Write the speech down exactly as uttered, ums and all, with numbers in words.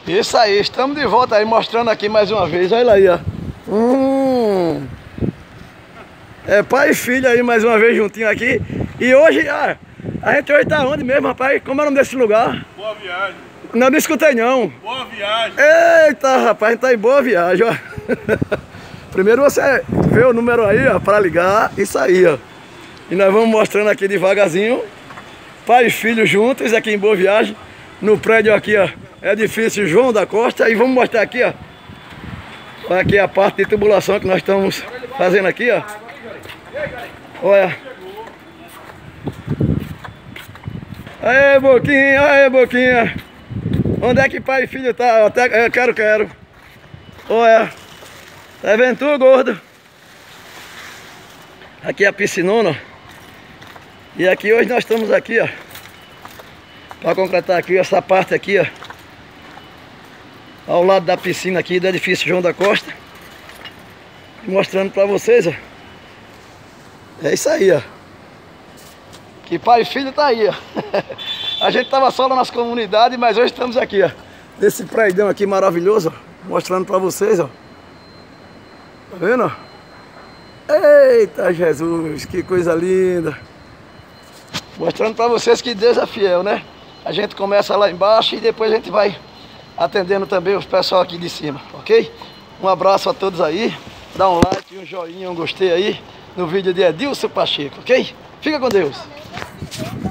Isso aí, estamos de volta aí, mostrando aqui mais uma vez. Olha aí, ó. Hum. É pai e filho aí mais uma vez juntinho aqui. E hoje, ah, a gente hoje tá onde mesmo, rapaz? Como é o nome desse lugar? Boa Viagem. Não, não escutei não. Boa Viagem. Eita, rapaz, a gente tá em Boa Viagem, ó. Primeiro você vê o número aí, ó, para ligar. Isso aí, ó. E nós vamos mostrando aqui devagarzinho. Pai e filho juntos aqui em Boa Viagem. No prédio aqui, ó, edifício João da Costa. E vamos mostrar aqui, ó. Olha aqui a parte de tubulação que nós estamos fazendo aqui, ó. Olha. Aê, Boquinha, aê, Boquinha. Onde é que pai e filho tá? Até, eu quero, quero. Olha. Tá vendo tu, gordo? Aqui é a piscinona. E aqui hoje nós estamos aqui, ó, para concretar aqui essa parte aqui, ó, ao lado da piscina aqui do edifício João da Costa. Mostrando para vocês, ó. É isso aí, ó. Que pai e filho tá aí, ó. A gente tava só na nossa comunidade, mas hoje estamos aqui, ó, nesse prédio aqui maravilhoso, ó, mostrando para vocês, ó. Tá vendo? Eita Jesus, que coisa linda. Mostrando para vocês que Deus é fiel, né? A gente começa lá embaixo e depois a gente vai atendendo também os pessoal aqui de cima, ok? Um abraço a todos aí. Dá um like, um joinha, um gostei aí no vídeo de Edilson Pacheco, ok? Fica com Deus.